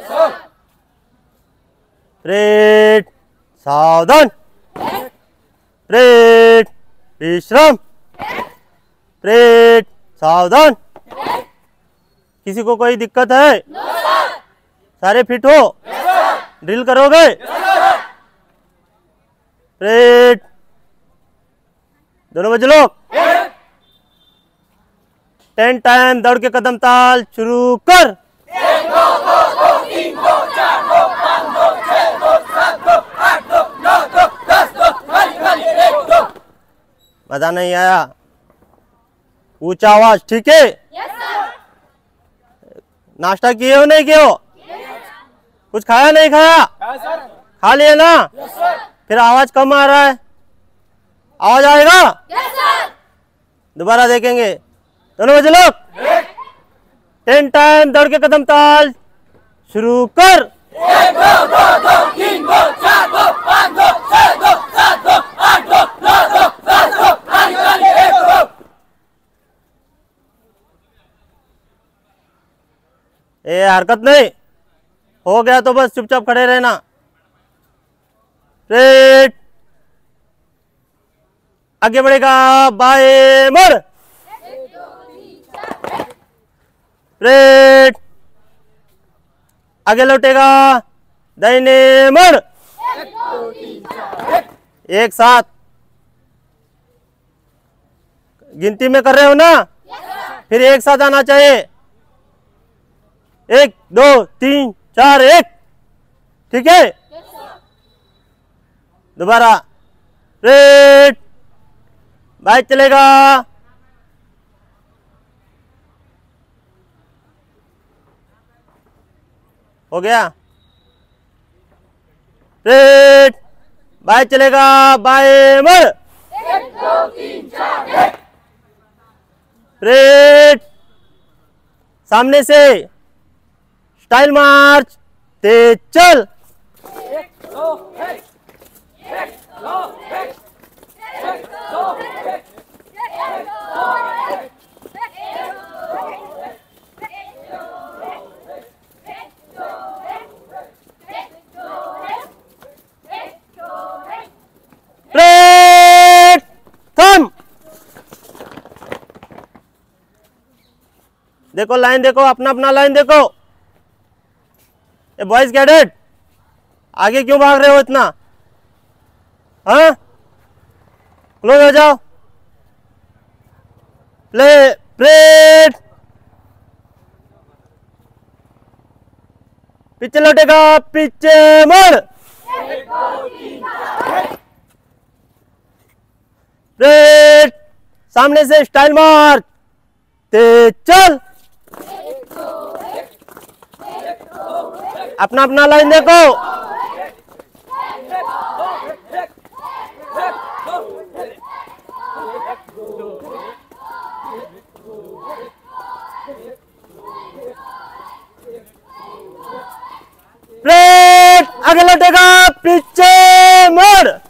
Parade, सावधान। Parade, विश्राम। Parade, सावधान। किसी को कोई दिक्कत है? सारे फिट हो? ड्रिल करोगे? परेड, दोनों बजे लोग 10 टाइम दौड़ के कदम ताल शुरू कर। 1 2 2 2 3 2 4 2 5 2 6 2 7 2 8 2 9 2 10 2 खाली खाली 1 2। मजा नहीं आया? ऊंचा आवाज, ठीक है? Yes sir. नाश्ता किए हो नहीं किए हो? कुछ खाया नहीं खाया? खा लिए ना? Yes sir. फिर आवाज कम आ रहा है, आवाज आएगा? Yes sir. दोबारा देखेंगे। दोनों बजे लोग 10 टाइम दौड़ के कदम ताल शुरू कर। 1 2 2 2 3 2 4 2 5 2 6 2 7 2 8 2 9 2 10 2 खाली खाली 1 2। ये हरकत नहीं हो गया तो बस चुपचाप खड़े रहना। रेड, आगे बढ़ेगा, बाएं मुड़। रेड, आगे लौटेगा, दाहिने मुड़। एक साथ गिनती में कर रहे हो ना? फिर एक साथ आना चाहिए। 1 2 3 4 1, ठीक है? दोबारा रेड, बाइक चलेगा। हो गया? रेड, बाइक चलेगा, बाएं मुड़। 1 2 3 4 1। रेड, सामने से स्टाइल मार्च, तेज चल। रेड, थम। देखो लाइन, देखो अपना अपना लाइन देखो। ये बॉयज कैडेट आगे क्यों भाग रहे हो इतना? हाँ, क्लोज हो जाओ। प्ले, परेड, पीछे लौटेगा, पीछे मुड़। परेड, सामने से स्टाइल मार्च, तेज चल। अपना अपना लाइन देखो। परेड, आगे लौटेगा, पीछे मुड़।